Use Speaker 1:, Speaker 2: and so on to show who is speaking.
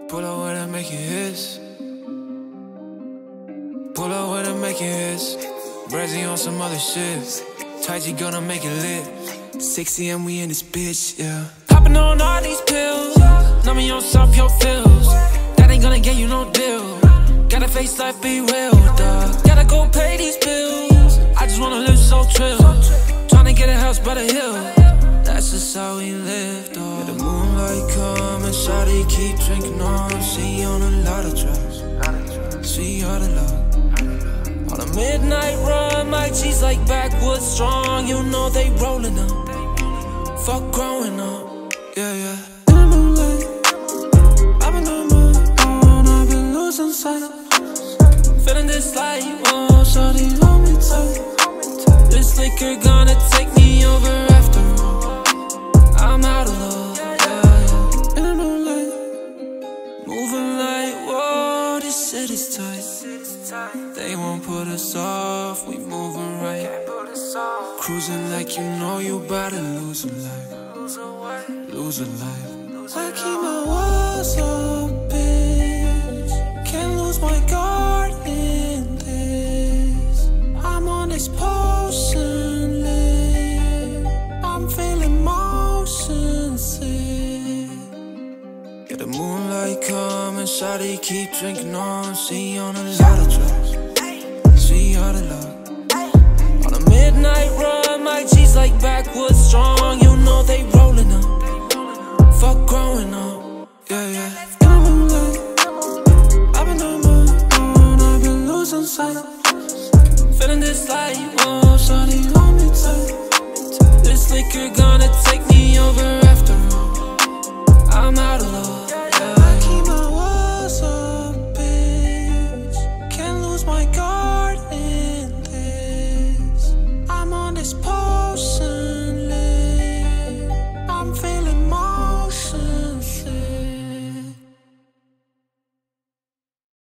Speaker 1: Pull up with it, make it hits. Pull up with it, make it hits. Brazzy on some other shit. Taiji gonna make it lit. 6 AM, we in this bitch, yeah. Popping on all these pills. Numbing yourself, your feels. That ain't gonna get you no deal. Gotta face life, be real, dog. Gotta go pay these bills. I just wanna live so trill. Tryna get a house by the hill. That's just how we live, dog. Yeah, the moonlight come and shawty keep drinking on. See on a lot of drugs. See all the love. On a midnight run, my G's like backwoods strong. You know they rolling up. Fuck growing up, yeah, yeah. In the moonlight, I've been on my own, I've been losing sight. Feeling this light, oh, shawty hold me tight. This liquor gonna take me over after all. I'm out of love, yeah, yeah. In the moonlight, moving like, whoa, this shit is tight. They won't put us off, we moving right. Cruising like you know you bout to lose a life. Lose a life. I keep my walls up, bitch. Can't lose my guard in this. I'm on this potion lit. I'm feeling motion sick. Yeah, the moonlight come and shawty keep drinking on. See on a lot of drugs. See all the love. On a midnight run, my G's like backwoods strong. You know they